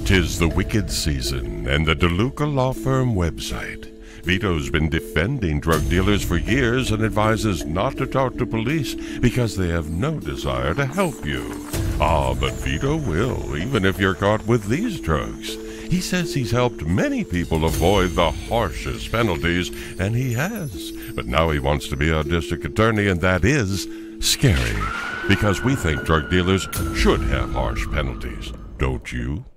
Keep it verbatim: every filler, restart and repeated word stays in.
'Tis the wicked season, and the DeLuca Law Firm website. Vito's been defending drug dealers for years and advises not to talk to police because they have no desire to help you. Ah, but Vito will, even if you're caught with these drugs. He says he's helped many people avoid the harshest penalties, and he has. But now he wants to be our district attorney, and that is scary, because we think drug dealers should have harsh penalties. Don't you?